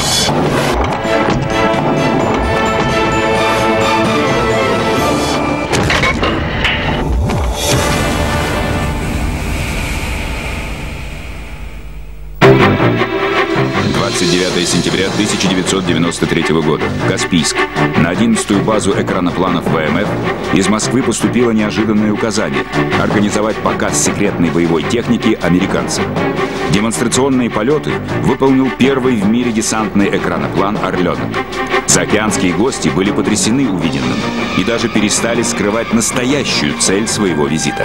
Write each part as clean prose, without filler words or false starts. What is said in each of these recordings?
Сентября 1993 года. Каспийск. На 11-ю базу экранопланов ВМФ из Москвы поступило неожиданное указание – организовать показ секретной боевой техники американцам. Демонстрационные полеты выполнил первый в мире десантный экраноплан «Орленок». Заокеанские гости были потрясены увиденным и даже перестали скрывать настоящую цель своего визита.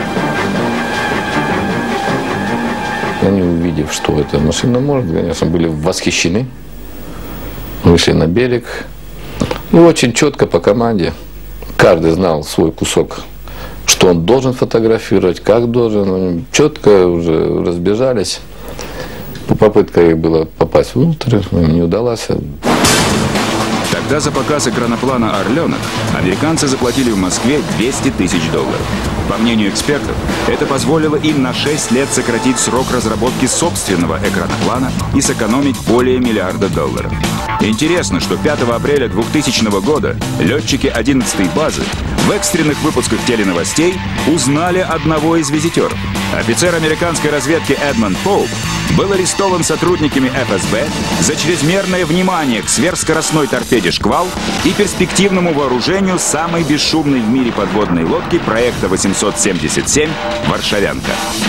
Они, увидев, что эта машина может, конечно, были восхищены. Вышли на берег. Ну, очень четко по команде. Каждый знал свой кусок, что он должен фотографировать, как должен. Они четко уже разбежались. Попытка их была попасть внутрь, не удалась. Тогда за показ экраноплана «Орленок» американцы заплатили в Москве $200 тысяч. По мнению экспертов, это позволило им на 6 лет сократить срок разработки собственного экраноплана и сэкономить более $1 миллиарда. Интересно, что 5 апреля 2000 года летчики 11-й базы в экстренных выпусках теленовостей узнали одного из визитеров. Офицер американской разведки Эдмонд Поуп был арестован сотрудниками ФСБ за чрезмерное внимание к сверхскоростной торпеде «Шквал» и перспективному вооружению самой бесшумной в мире подводной лодки проекта 877 «Варшавянка».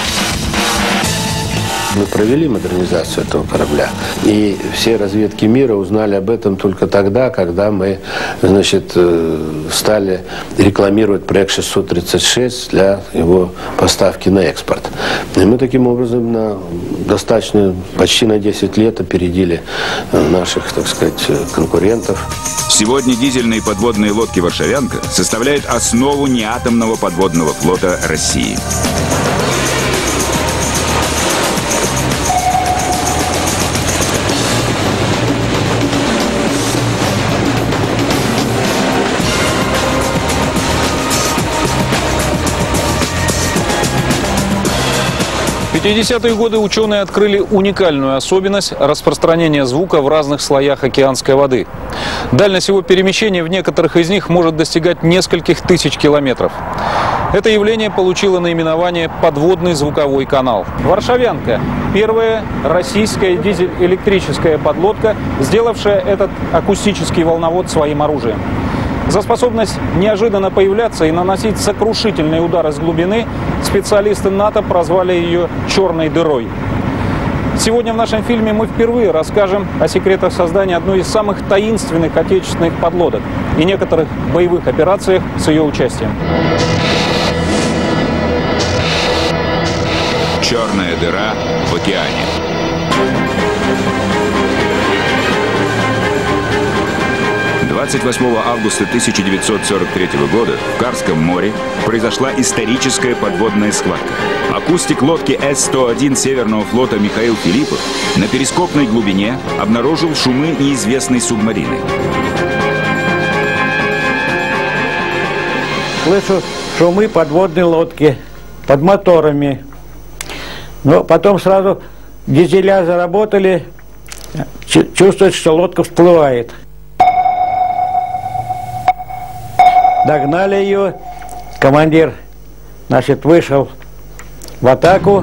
Мы провели модернизацию этого корабля, и все разведки мира узнали об этом только тогда, когда мы, значит, стали рекламировать проект 636 для его поставки на экспорт. И мы таким образом почти на 10 лет опередили наших, так сказать, конкурентов. Сегодня дизельные подводные лодки «Варшавянка» составляют основу неатомного подводного флота России. В 50-е годы ученые открыли уникальную особенность распространения звука в разных слоях океанской воды. Дальность его перемещения в некоторых из них может достигать нескольких тысяч километров. Это явление получило наименование «подводный звуковой канал». «Варшавянка» – первая российская дизель-электрическая подлодка, сделавшая этот акустический волновод своим оружием. За способность неожиданно появляться и наносить сокрушительные удары с глубины специалисты НАТО прозвали ее «черной дырой». Сегодня в нашем фильме мы впервые расскажем о секретах создания одной из самых таинственных отечественных подлодок и некоторых боевых операциях с ее участием. Черная дыра в океане. «28 августа 1943 года в Карском море произошла историческая подводная схватка. Акустик лодки С-101 Северного флота Михаил Филиппов на перископной глубине обнаружил шумы неизвестной субмарины. Слышу шумы подводной лодки под моторами. Но потом сразу дизеля заработали, чувствует, что лодка всплывает. Догнали ее, командир, значит, вышел в атаку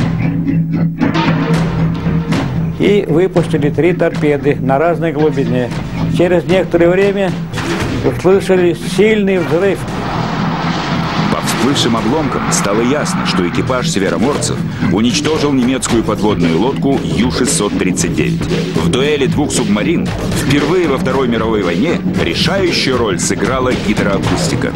и выпустили 3 торпеды на разной глубине. Через некоторое время услышали сильный взрыв. По всплывшим обломкам стало ясно, что экипаж североморцев уничтожил немецкую подводную лодку Ю-639. В дуэли 2 субмарин впервые во Второй мировой войне решающую роль сыграла гидроакустика.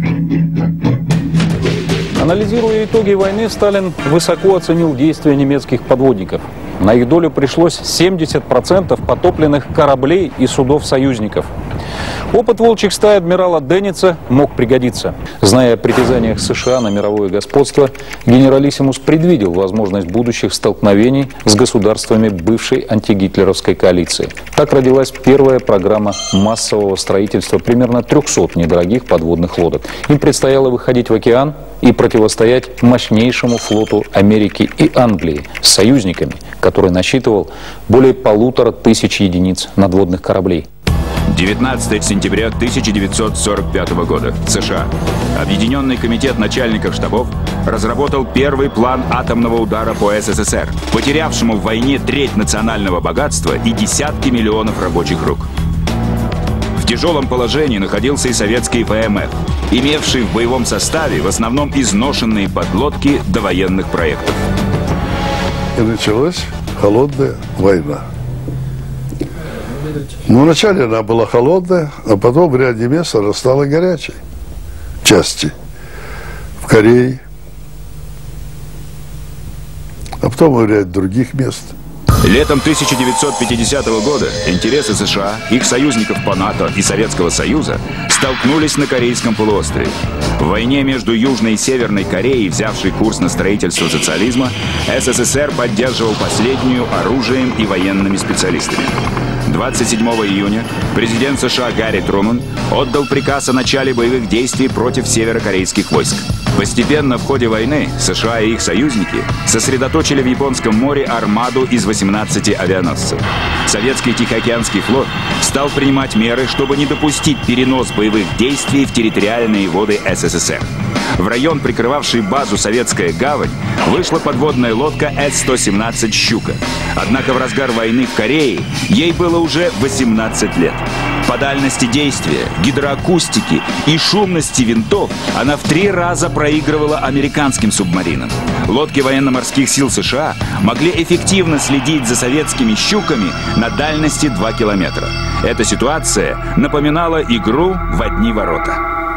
Анализируя итоги войны, Сталин высоко оценил действия немецких подводников. На их долю пришлось 70% потопленных кораблей и судов союзников. Опыт волчьих стай адмирала Денниса мог пригодиться. Зная о притязаниях США на мировое господство, генералиссимус предвидел возможность будущих столкновений с государствами бывшей антигитлеровской коалиции. Так родилась первая программа массового строительства примерно 300 недорогих подводных лодок. Им предстояло выходить в океан и противостоять мощнейшему флоту Америки и Англии с союзниками, который насчитывал более 1500 единиц надводных кораблей. 19 сентября 1945 года. США. Объединенный комитет начальников штабов разработал первый план атомного удара по СССР, потерявшему в войне треть национального богатства и десятки миллионов рабочих рук. В тяжелом положении находился и советский ВМФ, имевший в боевом составе в основном изношенные подлодки довоенных проектов. И началась холодная война. Ну, вначале она была холодная, а потом в ряде мест она стала горячей. Части. В Корее. А потом и в ряде других мест. Летом 1950 года интересы США, их союзников по НАТО и Советского Союза столкнулись на Корейском полуострове. В войне между Южной и Северной Кореей, взявшей курс на строительство социализма, СССР поддерживал последнюю оружием и военными специалистами. 27 июня президент США Гарри Трумэн отдал приказ о начале боевых действий против северокорейских войск. Постепенно в ходе войны США и их союзники сосредоточили в Японском море армаду из 18 авианосцев. Советский Тихоокеанский флот стал принимать меры, чтобы не допустить перенос боевых действий в территориальные воды СССР. В район, прикрывавший базу «Советская гавань», вышла подводная лодка С-117 «Щука». Однако в разгар войны в Корее ей было уже 18 лет. По дальности действия, гидроакустике и шумности винтов она в 3 раза проигрывала американским субмаринам. Лодки военно-морских сил США могли эффективно следить за советскими «Щуками» на дальности 2 километра. Эта ситуация напоминала игру в одни ворота.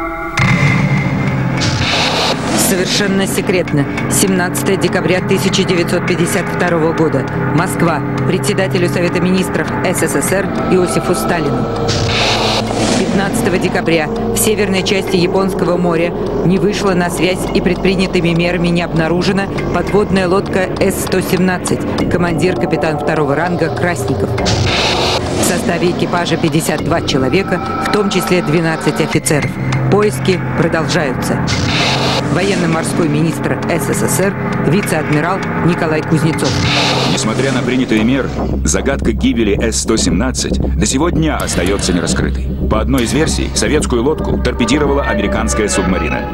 Совершенно секретно. 17 декабря 1952 года. Москва. Председателю Совета министров СССР Иосифу Сталину. 15 декабря в северной части Японского моря не вышла на связь и предпринятыми мерами не обнаружена подводная лодка С-117, командир капитан 2-го ранга Красников. В составе экипажа 52 человека, в том числе 12 офицеров. Поиски продолжаются. Военно-морской министр СССР, вице-адмирал Николай Кузнецов. Несмотря на принятые меры, загадка гибели С-117 до сего дня остается нераскрытой. По одной из версий, советскую лодку торпедировала американская субмарина.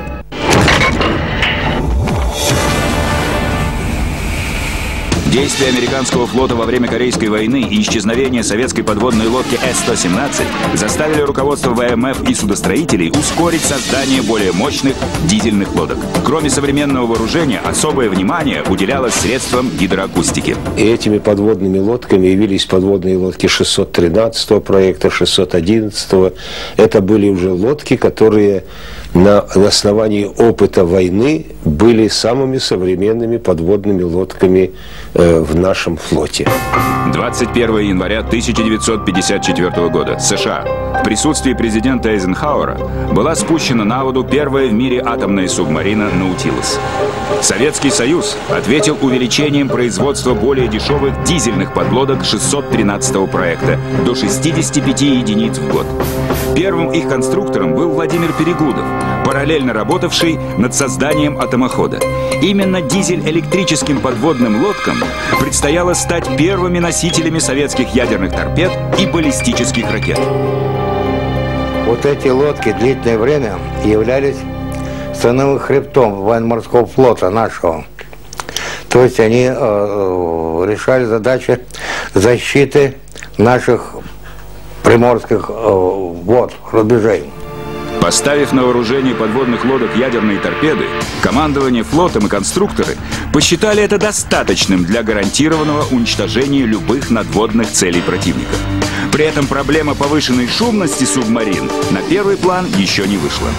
Действия американского флота во время Корейской войны и исчезновение советской подводной лодки С-117 заставили руководство ВМФ и судостроителей ускорить создание более мощных дизельных лодок. Кроме современного вооружения, особое внимание уделялось средствам гидроакустики. И этими подводными лодками явились подводные лодки 613 проекта, 611. Это были уже лодки, которые на основании опыта войны были самыми современными подводными лодками в нашем флоте. 21 января 1954 года США в присутствии президента Эйзенхауэра была спущена на воду первая в мире атомная субмарина «Наутилус». Советский Союз ответил увеличением производства более дешевых дизельных подлодок 613-го проекта до 65 единиц в год. Первым их конструктором был Владимир Перегудов, параллельно работавший над созданием атомохода. Именно дизель-электрическим подводным лодкам предстояло стать первыми носителями советских ядерных торпед и баллистических ракет. Вот эти лодки длительное время являлись становым хребтом военно-морского флота нашего. То есть они решали задачи защиты наших приморских вод, рубежей. Поставив на вооружение подводных лодок ядерные торпеды, командование флотом и конструкторы посчитали это достаточным для гарантированного уничтожения любых надводных целей противника. При этом проблема повышенной шумности субмарин на первый план еще не вышла.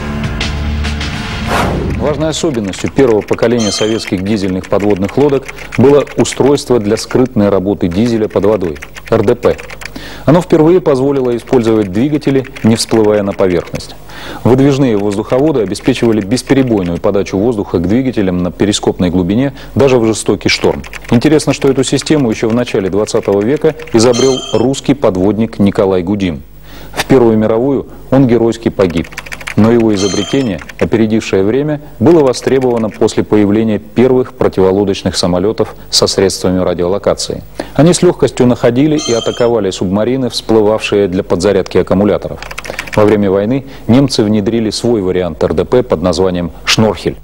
Важной особенностью первого поколения советских дизельных подводных лодок было устройство для скрытной работы дизеля под водой – РДП. Оно впервые позволило использовать двигатели, не всплывая на поверхность. Выдвижные воздуховоды обеспечивали бесперебойную подачу воздуха к двигателям на перископной глубине даже в жестокий шторм. Интересно, что эту систему еще в начале 20 века изобрел русский подводник Николай Гудим. В Первую мировую он геройски погиб. Но его изобретение, опередившее время, было востребовано после появления первых противолодочных самолетов со средствами радиолокации. Они с легкостью находили и атаковали субмарины, всплывавшие для подзарядки аккумуляторов. Во время войны немцы внедрили свой вариант РДП под названием «Шнорхель».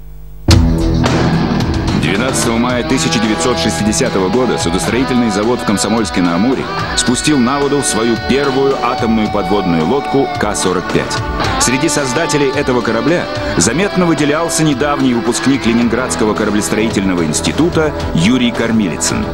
12 мая 1960 года судостроительный завод в Комсомольске-на-Амуре спустил на воду свою первую атомную подводную лодку К-45. Среди создателей этого корабля заметно выделялся недавний выпускник Ленинградского кораблестроительного института Юрий Кормилицын.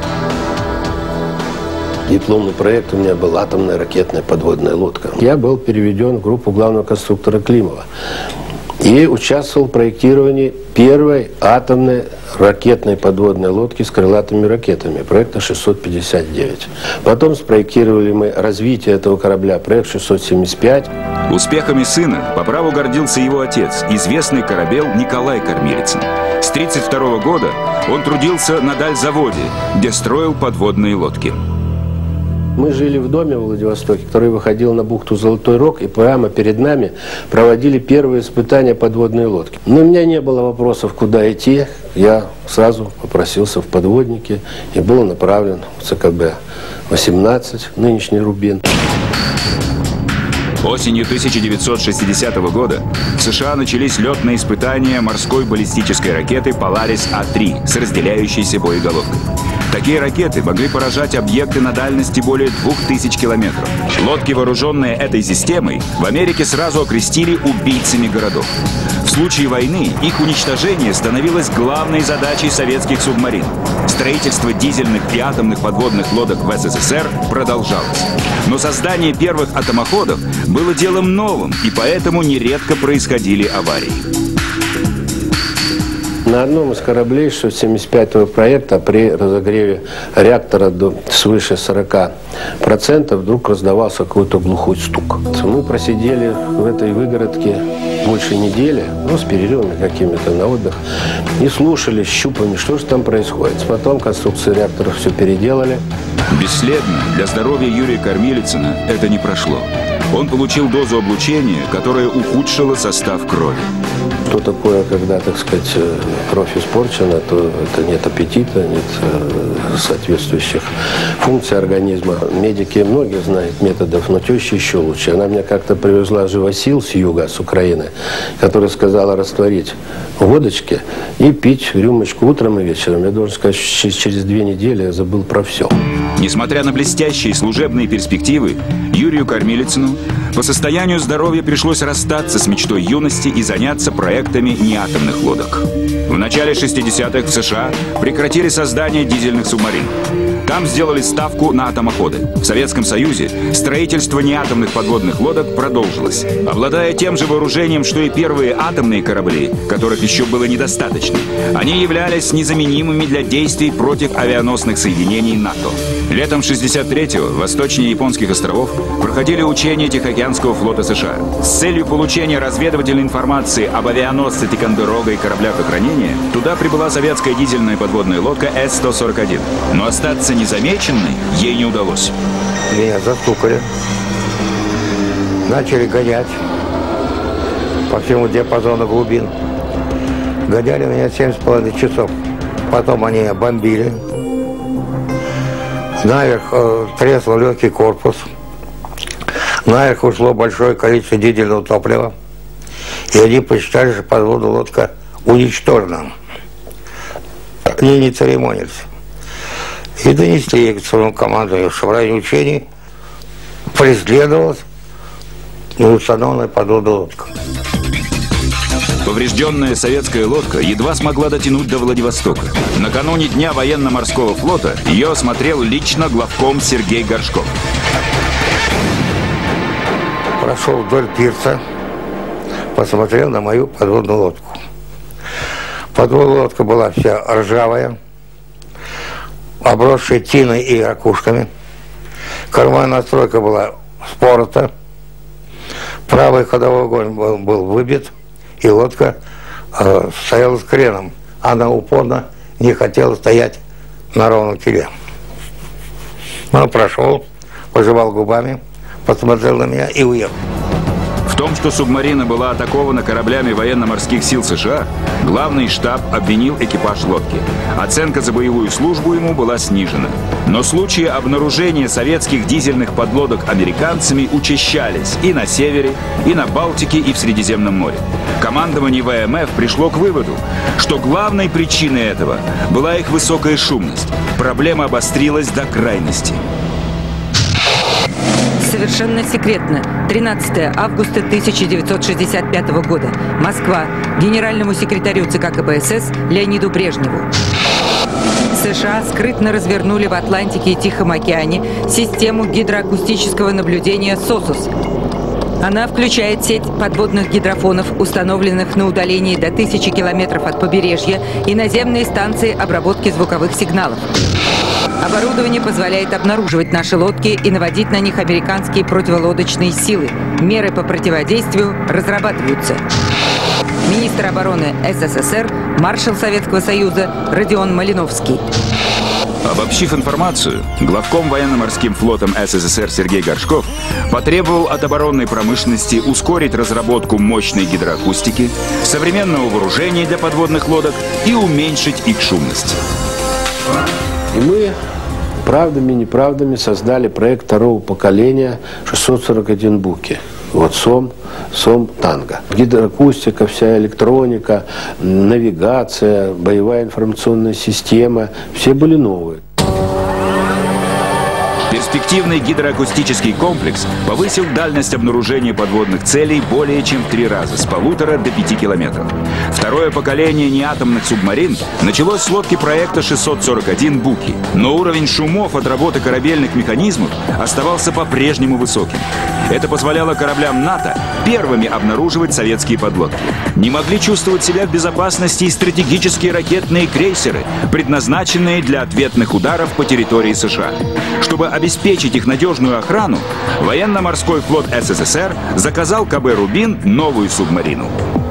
Дипломный проект у меня был «Атомная ракетная подводная лодка». Я был переведен в группу главного конструктора Климова и участвовал в проектировании первой атомной ракетной подводной лодки с крылатыми ракетами, проекта 659. Потом спроектировали мы развитие этого корабля, проект 675. Успехами сына по праву гордился его отец, известный корабел Николай Кормилицын. С 1932 года он трудился на Дальзаводе, где строил подводные лодки. Мы жили в доме в Владивостоке, который выходил на бухту Золотой Рог, и прямо перед нами проводили первые испытания подводной лодки. Но у меня не было вопросов, куда идти. Я сразу попросился в подводники и был направлен в ЦКБ-18, нынешний Рубин. Осенью 1960 года в США начались летные испытания морской баллистической ракеты «Поларис-А3» с разделяющейся боеголовкой. Такие ракеты могли поражать объекты на дальности более 2000 километров. Лодки, вооруженные этой системой, в Америке сразу окрестили убийцами городов. В случае войны их уничтожение становилось главной задачей советских субмарин. Строительство дизельных и атомных подводных лодок в СССР продолжалось. Но создание первых атомоходов было делом новым, и поэтому нередко происходили аварии. На одном из кораблей 675-го проекта при разогреве реактора до свыше 40% вдруг раздавался какой-то глухой стук. Мы просидели в этой выгородке больше недели, с перерывами какими-то на отдых, и слушали щупами, что же там происходит. Потом конструкции реакторов все переделали. Бесследно для здоровья Юрия Кормилицына это не прошло. Он получил дозу облучения, которая ухудшила состав крови. Что такое, когда, так сказать, кровь испорчена, то это нет аппетита, нет соответствующих функций организма. Медики многие знают методов, но теща еще лучше. Она мне как-то привезла живосил с юга, с Украины, которая сказала растворить в водочке и пить рюмочку утром и вечером. Я должен сказать, через 2 недели я забыл про все. Несмотря на блестящие служебные перспективы, Юрию Кормилицыну по состоянию здоровья пришлось расстаться с мечтой юности и заняться проектами неатомных лодок. В начале 60-х в США прекратили создание дизельных субмарин. Там сделали ставку на атомоходы. В Советском Союзе строительство неатомных подводных лодок продолжилось. Обладая тем же вооружением, что и первые атомные корабли, которых еще было недостаточно, они являлись незаменимыми для действий против авианосных соединений НАТО. Летом 1963-го восточнее Японских островов проходили учения Тихоокеанского флота США. С целью получения разведывательной информации об авианосце Тикандерога и кораблях охранения туда прибыла советская дизельная подводная лодка С-141. Но остаться незамеченной ей не удалось. Меня застукали, начали гонять по всему диапазону глубин. Гоняли меня 7,5 часов. Потом они меня бомбили. Наверх треснул легкий корпус. Наверх ушло большое количество дизельного топлива. И они посчитали, что подводная лодка уничтожена. Они не церемонились. И донесли к своему командованию, что в районе учений преследовалась неустановленная подводная лодка. Поврежденная советская лодка едва смогла дотянуть до Владивостока. Накануне Дня военно-морского флота ее осмотрел лично главком Сергей Горшков. Прошел вдоль пирса, посмотрел на мою подводную лодку. Подводная лодка была вся ржавая, обросшая тиной и ракушками. Кормовая настройка была спорота. Правый ходовой огонь был выбит, и лодка стояла с креном. Она упорно не хотела стоять на ровном теле. Он прошел, пожевал губами, посмотрел на меня и уехал. В том, что субмарина была атакована кораблями военно-морских сил США, главный штаб обвинил экипаж лодки. Оценка за боевую службу ему была снижена. Но случаи обнаружения советских дизельных подлодок американцами учащались и на севере, и на Балтике, и в Средиземном море. Командование ВМФ пришло к выводу, что главной причиной этого была их высокая шумность. Проблема обострилась до крайности. Совершенно секретно. 13 августа 1965 года. Москва. Генеральному секретарю ЦК КПСС Леониду Брежневу. США скрытно развернули в Атлантике и Тихом океане систему гидроакустического наблюдения «СОСУС». Она включает сеть подводных гидрофонов, установленных на удалении до 1000 километров от побережья, и наземные станции обработки звуковых сигналов. Оборудование позволяет обнаруживать наши лодки и наводить на них американские противолодочные силы. Меры по противодействию разрабатываются. Министр обороны СССР, маршал Советского Союза Родион Малиновский. Обобщив информацию, главком военно-морским флотом СССР Сергей Горшков потребовал от оборонной промышленности ускорить разработку мощной гидроакустики, современного вооружения для подводных лодок и уменьшить их шумность. И мы правдами и неправдами создали проект второго поколения 641 Буки. Вот СОМ Танго. Гидроакустика, вся электроника, навигация, боевая информационная система, все были новые. Перспективный гидроакустический комплекс повысил дальность обнаружения подводных целей более чем в 3 раза, с 1,5 до 5 километров. Второе поколение неатомных субмарин началось с лодки проекта 641 Буки. Но уровень шумов от работы корабельных механизмов оставался по-прежнему высоким. Это позволяло кораблям НАТО первыми обнаруживать советские подлодки. Не могли чувствовать себя в безопасности и стратегические ракетные крейсеры, предназначенные для ответных ударов по территории США. Чтобы обеспечить их надежную охрану, военно-морской флот СССР заказал КБ «Рубин» новую субмарину.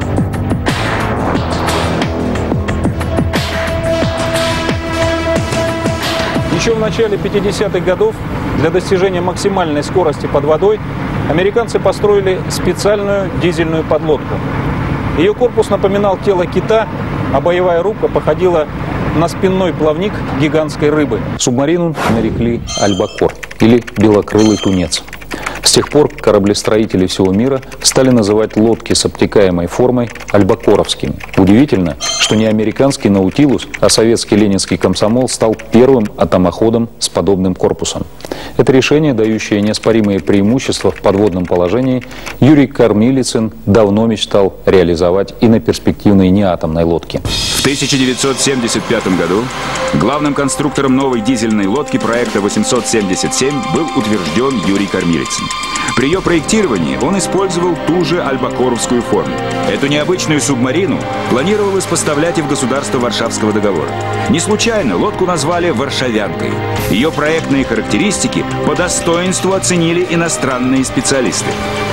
Еще в начале 50-х годов для достижения максимальной скорости под водой американцы построили специальную дизельную подлодку. Ее корпус напоминал тело кита, а боевая рубка походила на спинной плавник гигантской рыбы. Субмарину нарекли «Альбакор» или «Белокрылый тунец». С тех пор кораблестроители всего мира стали называть лодки с обтекаемой формой альбакоровскими. Удивительно, что не американский «Наутилус», а советский ленинский «Комсомол» стал первым атомоходом с подобным корпусом. Это решение, дающее неоспоримые преимущества в подводном положении, Юрий Кормилицын давно мечтал реализовать и на перспективной неатомной лодке. В 1975 году главным конструктором новой дизельной лодки проекта 877 был утвержден Юрий Кормилицын. При ее проектировании он использовал ту же альбакоровскую форму. Эту необычную субмарину планировалось поставлять и в государство Варшавского договора. Не случайно лодку назвали «Варшавянкой». Ее проектные характеристики по достоинству оценили иностранные специалисты.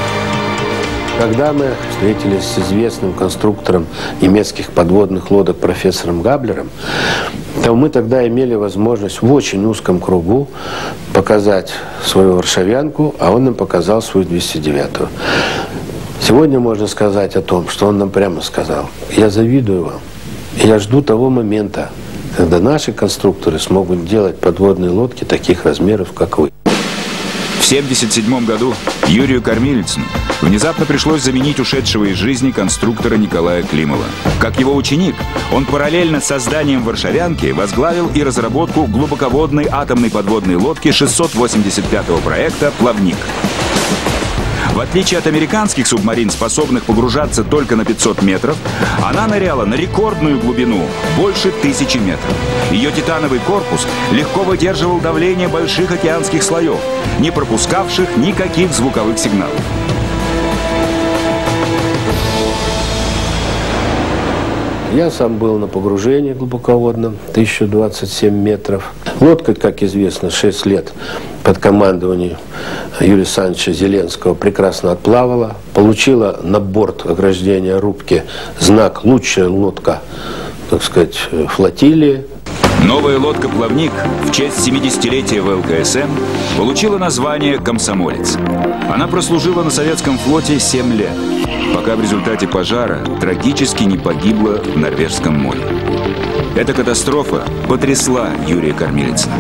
Когда мы встретились с известным конструктором немецких подводных лодок профессором Габлером, то мы тогда имели возможность в очень узком кругу показать свою «Варшавянку», а он нам показал свою 209-ю. Сегодня можно сказать о том, что он нам прямо сказал: «Я завидую вам, и я жду того момента, когда наши конструкторы смогут делать подводные лодки таких размеров, как вы». В 1977 году Юрию Кормилицыну внезапно пришлось заменить ушедшего из жизни конструктора Николая Климова. Как его ученик, он параллельно с созданием «Варшавянки» возглавил и разработку глубоководной атомной подводной лодки 685-го проекта «Плавник». В отличие от американских субмарин, способных погружаться только на 500 метров, она ныряла на рекордную глубину – больше 1000 метров. Ее титановый корпус легко выдерживал давление больших океанских слоев, не пропускавших никаких звуковых сигналов. Я сам был на погружении глубоководном, 1027 метров. Лодка, как известно, 6 лет под командованием Юрия Александровича Зеленского прекрасно отплавала, получила на борт ограждения рубки знак «Лучшая лодка», так сказать, флотилии. Новая лодка-плавник в честь 70-летия ВЛКСМ получила название «Комсомолец». Она прослужила на советском флоте 7 лет, пока в результате пожара трагически не погибла в Норвежском море. Эта катастрофа потрясла Юрия Кормилицына.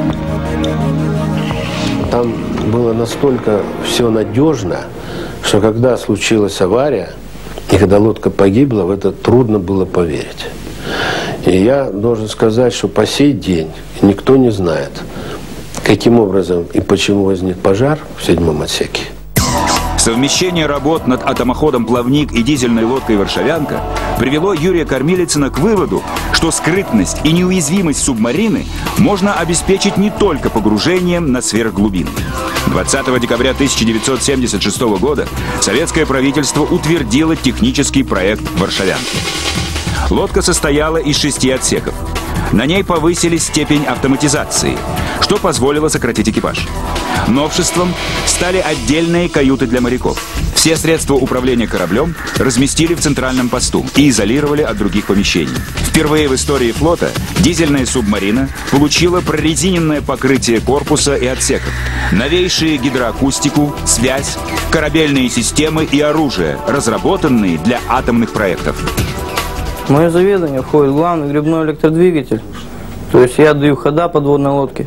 Там было настолько все надежно, что когда случилась авария, и когда лодка погибла, в это трудно было поверить. И я должен сказать, что по сей день никто не знает, каким образом и почему возник пожар в 7-м отсеке. Совмещение работ над атомоходом «Плавник» и дизельной лодкой «Варшавянка» привело Юрия Кормилицына к выводу, что скрытность и неуязвимость субмарины можно обеспечить не только погружением на сверхглубины. 20 декабря 1976 года советское правительство утвердило технический проект «Варшавянки». Лодка состояла из 6 отсеков. На ней повысили степень автоматизации, что позволило сократить экипаж. Новшеством стали отдельные каюты для моряков. Все средства управления кораблем разместили в центральном посту и изолировали от других помещений. Впервые в истории флота дизельная субмарина получила прорезиненное покрытие корпуса и отсеков, новейшие гидроакустику, связь, корабельные системы и оружие, разработанные для атомных проектов. В мое заведование входит главный гребной электродвигатель. То есть я даю хода подводной лодки.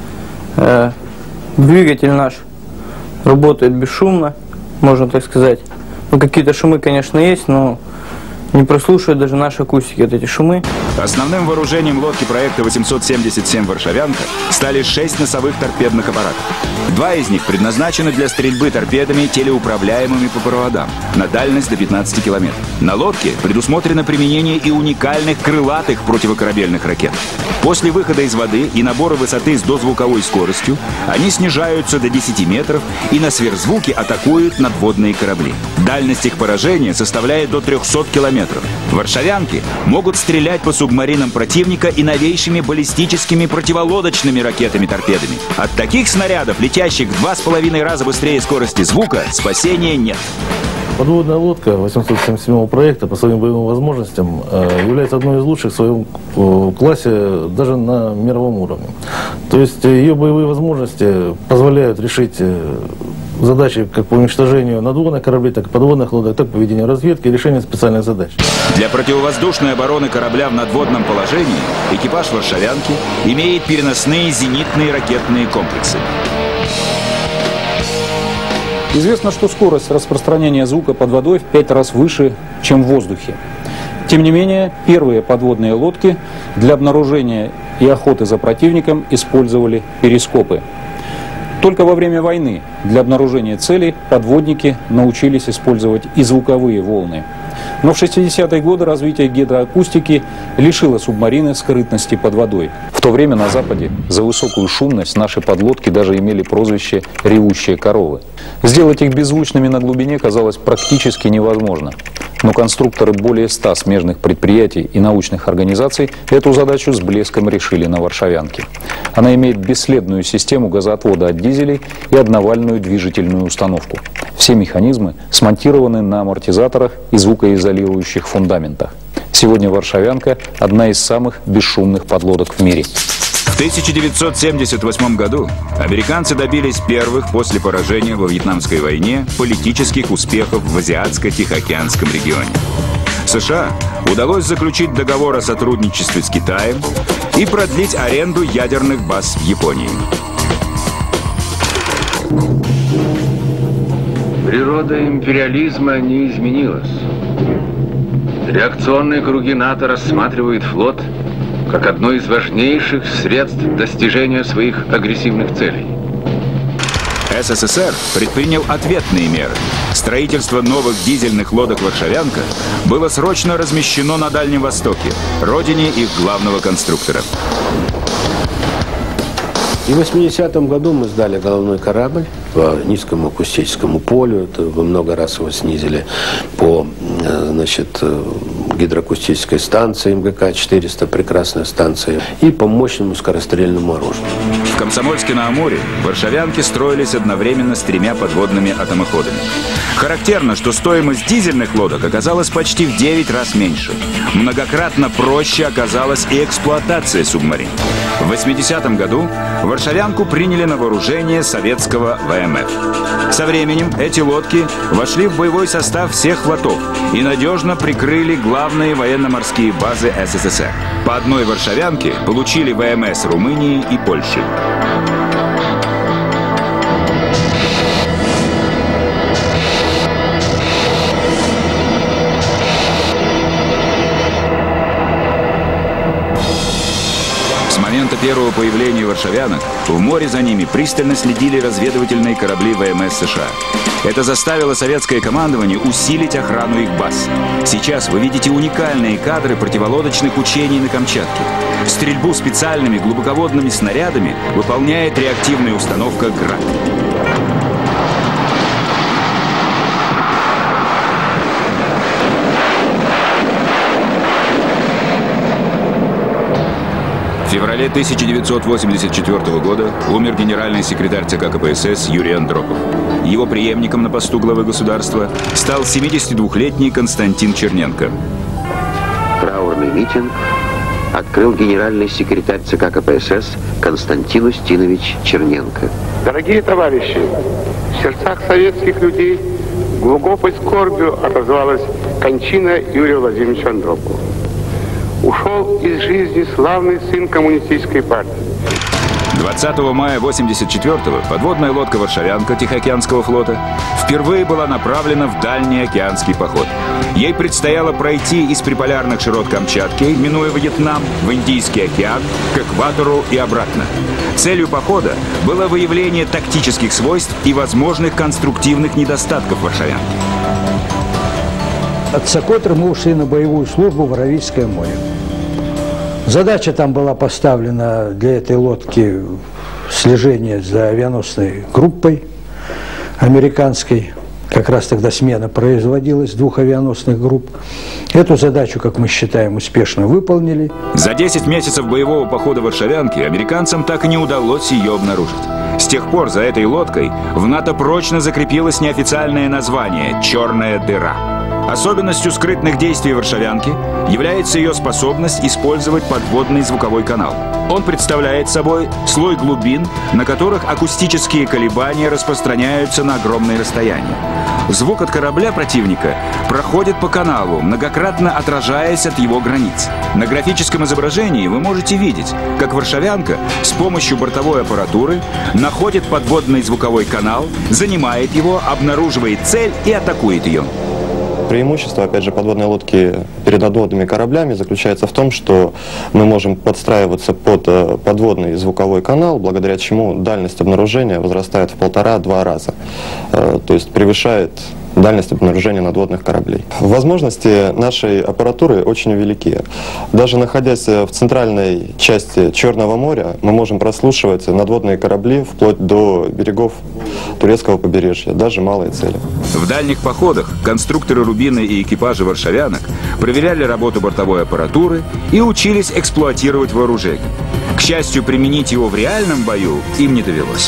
Двигатель наш работает бесшумно, можно так сказать. Ну, какие-то шумы, конечно, есть, но не прослушивают даже наши акустики, вот эти шумы. Основным вооружением лодки проекта 877 «Варшавянка» стали 6 носовых торпедных аппаратов. 2 из них предназначены для стрельбы торпедами, телеуправляемыми по проводам, на дальность до 15 километров. На лодке предусмотрено применение и уникальных крылатых противокорабельных ракет. После выхода из воды и набора высоты с дозвуковой скоростью они снижаются до 10 метров и на сверхзвуке атакуют надводные корабли. Дальность их поражения составляет до 300 километров. Варшавянки могут стрелять по субмаринам противника и новейшими баллистическими противолодочными ракетами-торпедами. От таких снарядов, летящих в 2,5 раза быстрее скорости звука, спасения нет. Подводная лодка 877 проекта по своим боевым возможностям является одной из лучших в своем классе даже на мировом уровне. То есть ее боевые возможности позволяют решить задачи как по уничтожению надводных кораблей, так и подводных лодок, так и по ведению разведки и решению специальных задач. Для противовоздушной обороны корабля в надводном положении экипаж «Варшавянки» имеет переносные зенитные ракетные комплексы. Известно, что скорость распространения звука под водой в 5 раз выше, чем в воздухе. Тем не менее, первые подводные лодки для обнаружения и охоты за противником использовали перископы. Только во время войны для обнаружения целей подводники научились использовать и звуковые волны. Но в 60-е годы развитие гидроакустики лишило субмарины скрытности под водой. В то время на Западе за высокую шумность наши подлодки даже имели прозвище «ревущие коровы». Сделать их беззвучными на глубине казалось практически невозможно. Но конструкторы более 100 смежных предприятий и научных организаций эту задачу с блеском решили на Варшавянке. Она имеет бесследную систему газоотвода от дизелей и одновальную движительную установку. Все механизмы смонтированы на амортизаторах и звукоизолирующих фундаментах. Сегодня Варшавянка – одна из самых бесшумных подлодок в мире. В 1978 году американцы добились первых после поражения во Вьетнамской войне политических успехов в Азиатско-Тихоокеанском регионе. США удалось заключить договор о сотрудничестве с Китаем и продлить аренду ядерных баз в Японии. Природа империализма не изменилась. Реакционные круги НАТО рассматривают флот как одно из важнейших средств достижения своих агрессивных целей. СССР предпринял ответные меры. Строительство новых дизельных лодок «Варшавянка» было срочно размещено на Дальнем Востоке, родине их главного конструктора. И в 80-м году мы сдали головной корабль по низкому акустическому полю. Это во много раз его снизили по гидроакустической станции МГК-400, прекрасная станция, и по мощному скорострельному оружию. В Комсомольске-на-Амуре варшавянки строились одновременно с 3 подводными атомоходами. Характерно, что стоимость дизельных лодок оказалась почти в 9 раз меньше. Многократно проще оказалась и эксплуатация субмарин. В 80-м году варшавянку приняли на вооружение советского ВМФ. Со временем эти лодки вошли в боевой состав всех флотов и надежно прикрыли главные военно-морские базы СССР. По одной варшавянке получили ВМС Румынии и Польши. С момента первого появления варшавянок в море за ними пристально следили разведывательные корабли ВМС США. Это заставило советское командование усилить охрану их баз. Сейчас вы видите уникальные кадры противолодочных учений на Камчатке. Стрельбу специальными глубоководными снарядами выполняет реактивная установка «Град». В феврале 1984 года умер генеральный секретарь ЦК КПСС Юрий Андропов. Его преемником на посту главы государства стал 72-летний Константин Черненко. Траурный митинг открыл генеральный секретарь ЦК КПСС Константин Устинович Черненко. Дорогие товарищи, в сердцах советских людей глубокой скорбью отозвалась кончина Юрия Владимировича Андропова. Ушел из жизни славный сын коммунистической партии. 20 мая 1984-го подводная лодка «Варшавянка» Тихоокеанского флота впервые была направлена в дальний океанский поход. Ей предстояло пройти из приполярных широт Камчатки, минуя Вьетнам, в Индийский океан, к экватору и обратно. Целью похода было выявление тактических свойств и возможных конструктивных недостатков «Варшавянки». От Сокотры мы ушли на боевую службу в Аравийское море. Задача там была поставлена для этой лодки слежение за авианосной группой американской. Как раз тогда смена производилась 2 авианосных групп. Эту задачу, как мы считаем, успешно выполнили. За 10 месяцев боевого похода «Варшавянки» американцам так и не удалось ее обнаружить. С тех пор за этой лодкой в НАТО прочно закрепилось неофициальное название «Черная дыра». Особенностью скрытных действий «Варшавянки» является ее способность использовать подводный звуковой канал. Он представляет собой слой глубин, на которых акустические колебания распространяются на огромные расстояния. Звук от корабля противника проходит по каналу, многократно отражаясь от его границ. На графическом изображении вы можете видеть, как «Варшавянка» с помощью бортовой аппаратуры находит подводный звуковой канал, занимает его, обнаруживает цель и атакует ее. Преимущество, опять же, подводной лодки перед надводными кораблями заключается в том, что мы можем подстраиваться под подводный звуковой канал, благодаря чему дальность обнаружения возрастает в 1,5–2 раза. То есть превышает дальность обнаружения надводных кораблей. Возможности нашей аппаратуры очень велики. Даже находясь в центральной части Черного моря, мы можем прослушивать надводные корабли вплоть до берегов турецкого побережья, даже малые цели. В дальних походах конструкторы «Рубина» и экипажи «Варшавянок» проверяли работу бортовой аппаратуры и учились эксплуатировать вооружение. К счастью, применить его в реальном бою им не довелось.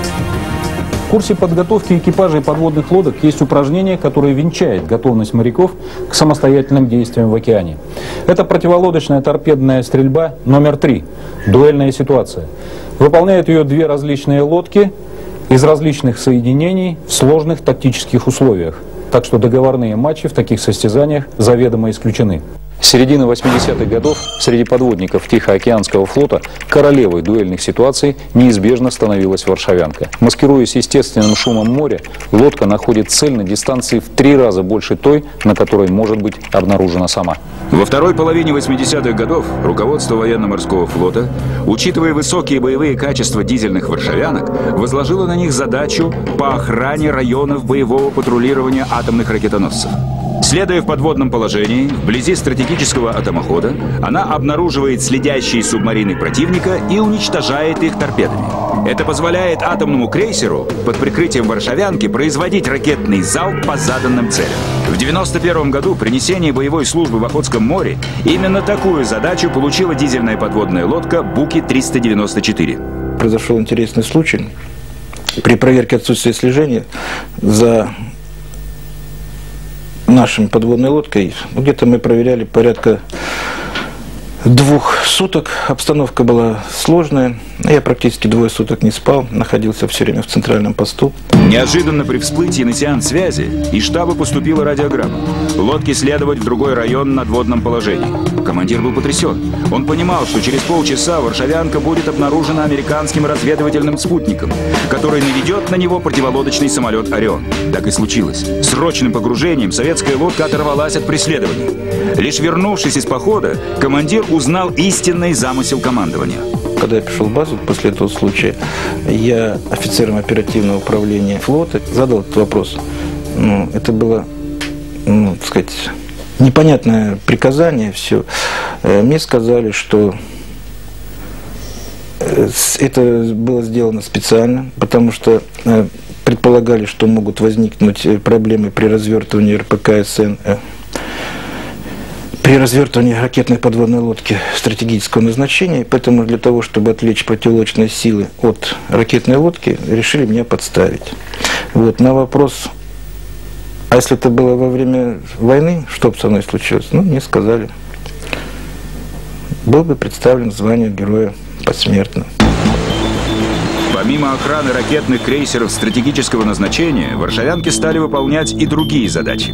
В курсе подготовки экипажей подводных лодок есть упражнение, которое венчает готовность моряков к самостоятельным действиям в океане. Это противолодочная торпедная стрельба номер 3 «Дуэльная ситуация». Выполняют ее 2 различные лодки из различных соединений в сложных тактических условиях. Так что договорные матчи в таких состязаниях заведомо исключены. С середины 80-х годов среди подводников Тихоокеанского флота королевой дуэльных ситуаций неизбежно становилась «Варшавянка». Маскируясь естественным шумом моря, лодка находит цель на дистанции в 3 раза больше той, на которой может быть обнаружена сама. Во второй половине 80-х годов руководство военно-морского флота, учитывая высокие боевые качества дизельных «Варшавянок», возложило на них задачу по охране районов боевого патрулирования атомных ракетоносцев. Следуя в подводном положении, вблизи стратегического атомохода, она обнаруживает следящие субмарины противника и уничтожает их торпедами. Это позволяет атомному крейсеру под прикрытием Варшавянки производить ракетный залп по заданным целям. В 1991 году при несении боевой службы в Охотском море именно такую задачу получила дизельная подводная лодка Буки-394. Произошел интересный случай. При проверке отсутствия слежения за нашей подводной лодкой, где-то мы проверяли порядка 2 суток. Обстановка была сложная. Я практически 2 суток не спал, находился все время в центральном посту. Неожиданно при всплытии на сеанс связи из штаба поступила радиограмма. Лодке следовать в другой район в надводном положении. Командир был потрясен. Он понимал, что через полчаса Варшавянка будет обнаружена американским разведывательным спутником, который наведет на него противолодочный самолет «Орион». Так и случилось. Срочным погружением советская лодка оторвалась от преследования. Лишь вернувшись из похода, командир узнал истинный замысел командования. Когда я пришел в базу после этого случая, я офицером оперативного управления флота задал этот вопрос. Это было, так сказать, непонятное приказание, все. Мне сказали, что это было сделано специально, потому что предполагали, что могут возникнуть проблемы при развертывании РПК-СН, при развертывании ракетной подводной лодки стратегического назначения. Поэтому для того, чтобы отвлечь противолодочные силы от ракетной лодки, решили меня подставить. Вот. На вопрос, а если это было во время войны, что бы со мной случилось? Мне сказали, был бы представлен звание Героя посмертно. Помимо охраны ракетных крейсеров стратегического назначения, варшавянки стали выполнять и другие задачи.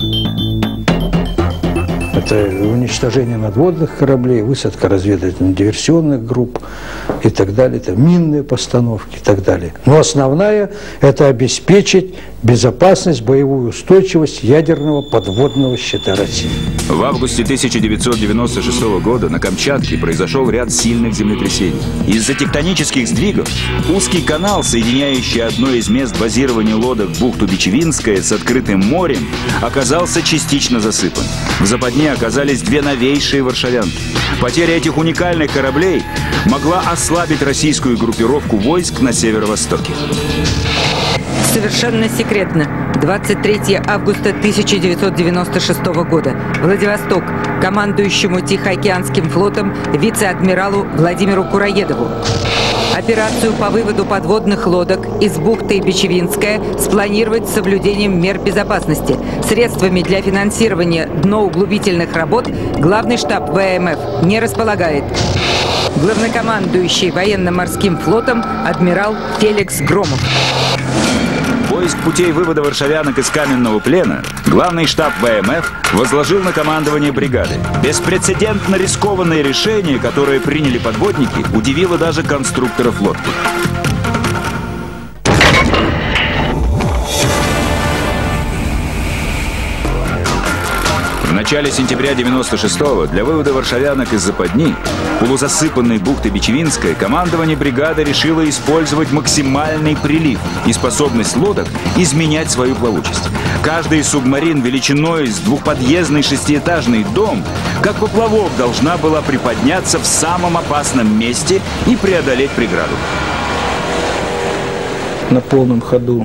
Это уничтожение надводных кораблей, высадка разведывательно-диверсионных групп и так далее, это минные постановки и так далее. Но основная – это обеспечить безопасность, боевую устойчивость ядерного подводного щита России. В августе 1996 года на Камчатке произошел ряд сильных землетрясений. Из-за тектонических сдвигов узкий канал, соединяющий одно из мест базирования лодок бухту Бичевинская с открытым морем, оказался частично засыпан. В западне оказались 2 новейшие варшавянки. Потеря этих уникальных кораблей могла ослабить российскую группировку войск на северо-востоке. Совершенно секретно. 23 августа 1996 года. Владивосток. Командующему Тихоокеанским флотом вице-адмиралу Владимиру Кураедову. Операцию по выводу подводных лодок из бухты Бичевинская спланировать с соблюдением мер безопасности. Средствами для финансирования дноуглубительных работ главный штаб ВМФ не располагает. Главнокомандующий военно-морским флотом адмирал Феликс Громов. Поиск путей вывода варшавянок из каменного плена главный штаб ВМФ возложил на командование бригады. Беспрецедентно рискованное решение, которое приняли подводники, удивило даже конструкторов лодки. В начале сентября 96-го для вывода варшавянок из западни, полузасыпанной бухты Бичевинская, командование бригады решило использовать максимальный прилив и способность лодок изменять свою плавучесть. Каждый из субмарин величиной с двухподъездный 6-этажный дом, как поплавок, должна была приподняться в самом опасном месте и преодолеть преграду. На полном ходу,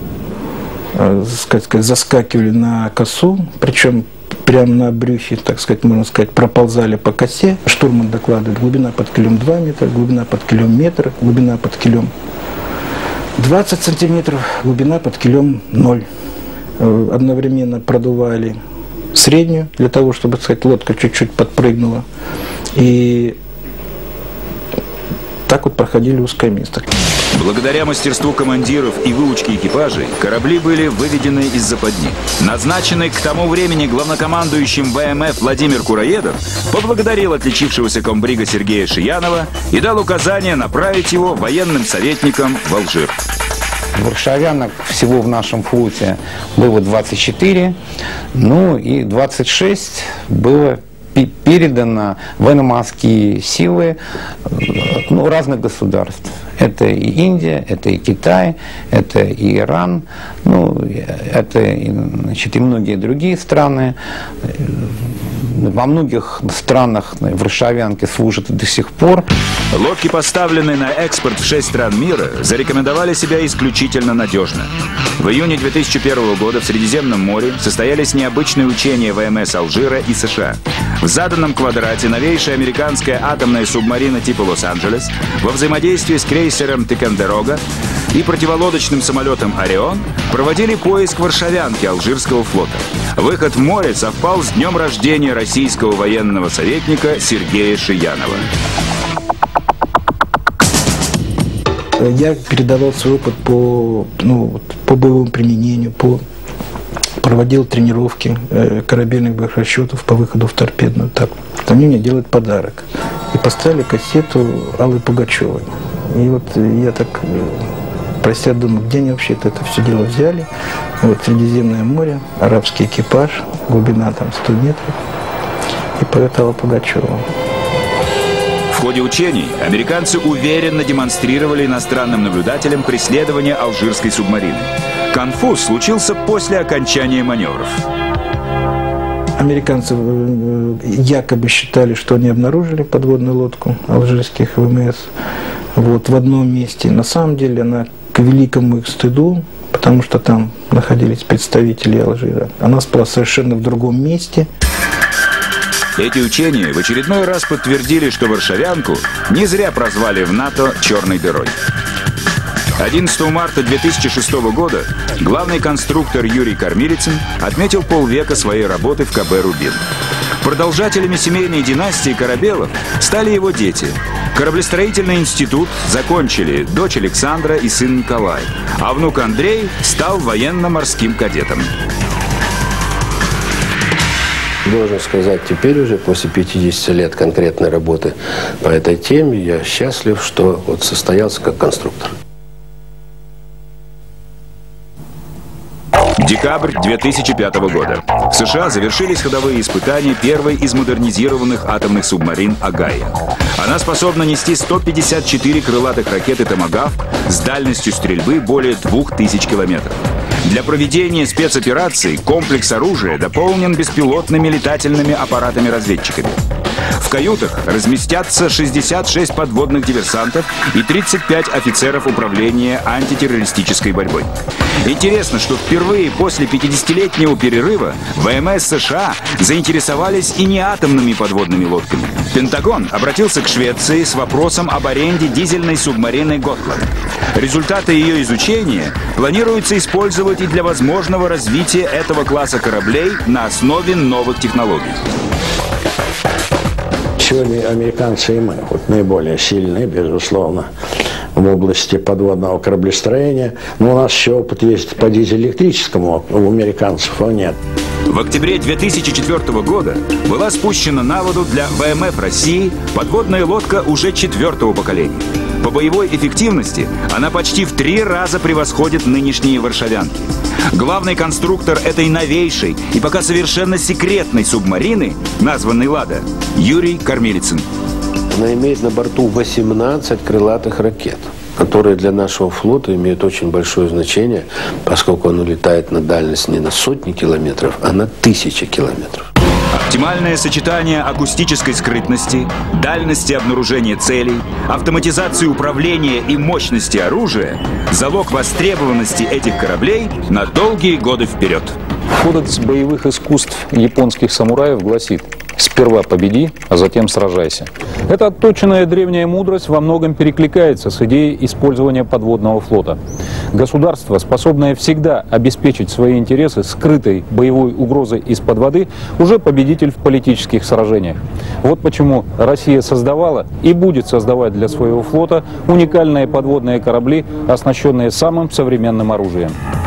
заскакивали на косу, причем прямо на брюхе, так сказать, можно сказать, проползали по косе. Штурман докладывает, глубина под килем 2 метра, глубина под килем метр, глубина под килем 20 сантиметров, глубина под килем 0. Одновременно продували среднюю, для того, чтобы, так сказать, лодка чуть-чуть подпрыгнула. И так вот проходили узкое место. Благодаря мастерству командиров и выучке экипажей корабли были выведены из западни. Назначенный к тому времени главнокомандующим ВМФ Владимир Кураедов поблагодарил отличившегося комбрига Сергея Шиянова и дал указание направить его военным советником в Алжир. Варшавянок всего в нашем флоте было 24, и 26 было передано военно-морские силы разных государств. Это и Индия, это и Китай, это и Иран, это и многие другие страны. во многих странах в Варшавянке служат до сих пор. Лодки, поставленные на экспорт в 6 стран мира, зарекомендовали себя исключительно надежно. В июне 2001 года в Средиземном море состоялись необычные учения ВМС Алжира и США. В заданном квадрате новейшая американская атомная субмарина типа «Лос-Анджелес» во взаимодействии с крейсером «Тикандерога» и противолодочным самолетом «Орион» проводили поиск варшавянки Алжирского флота. Выход в море совпал с днем рождения российского военного советника Сергея Шиянова. Я передавал свой опыт по боевому применению, проводил тренировки корабельных боевых расчетов по выходу в торпедную атаку. Они мне делают подарок. И поставили кассету Аллы Пугачевой. И вот я так, простя, думаю, где они вообще это все дело взяли. Вот Средиземное море, арабский экипаж, глубина там 100 метров. И поет Алла Пугачева. В ходе учений американцы уверенно демонстрировали иностранным наблюдателям преследование алжирской субмарины. Конфуз случился после окончания маневров. Американцы якобы считали, что они обнаружили подводную лодку алжирских ВМС в одном месте. На самом деле она, к великому их стыду, потому что там находились представители Алжира, она была совершенно в другом месте. Эти учения в очередной раз подтвердили, что варшавянку не зря прозвали в НАТО «черной дырой». 11 марта 2006 года главный конструктор Юрий Кормилицын отметил полвека своей работы в КБ «Рубин». Продолжателями семейной династии Корабелов стали его дети. Кораблестроительный институт закончили дочь Александра и сын Николай, а внук Андрей стал военно-морским кадетом. Должен сказать, теперь уже после 50 лет конкретной работы по этой теме я счастлив, что вот состоялся как конструктор. Декабрь 2005 года. В США завершились ходовые испытания первой из модернизированных атомных субмарин «Огайо». Она способна нести 154 крылатых ракеты «Томагавк» с дальностью стрельбы более 2000 километров. Для проведения спецопераций комплекс оружия дополнен беспилотными летательными аппаратами-разведчиками. В каютах разместятся 66 подводных диверсантов и 35 офицеров управления антитеррористической борьбой. Интересно, что впервые после 50-летнего перерыва ВМС США заинтересовались и не атомными подводными лодками. Пентагон обратился к Швеции с вопросом об аренде дизельной субмарины «Готланд». Результаты ее изучения планируется использовать и для возможного развития этого класса кораблей на основе новых технологий. Сегодня американцы и мы наиболее сильные, безусловно, в области подводного кораблестроения. Но у нас еще опыт есть по дизель-электрическому, у американцев его нет. В октябре 2004 года была спущена на воду для ВМФ России подводная лодка уже 4-го поколения. По боевой эффективности она почти в 3 раза превосходит нынешние варшавянки. Главный конструктор этой новейшей и пока совершенно секретной субмарины, названной «Лада», Юрий Кормилицын. Она имеет на борту 18 крылатых ракет, которые для нашего флота имеют очень большое значение, поскольку он улетает на дальность не на сотни километров, а на 1000 километров. Оптимальное сочетание акустической скрытности, дальности обнаружения целей, автоматизации управления и мощности оружия – залог востребованности этих кораблей на долгие годы вперед. Кодекс боевых искусств японских самураев гласит: «Сперва победи, а затем сражайся». Эта отточенная древняя мудрость во многом перекликается с идеей использования подводного флота. Государство, способное всегда обеспечить свои интересы скрытой боевой угрозой из-под воды, уже победитель в политических сражениях. Вот почему Россия создавала и будет создавать для своего флота уникальные подводные корабли, оснащенные самым современным оружием.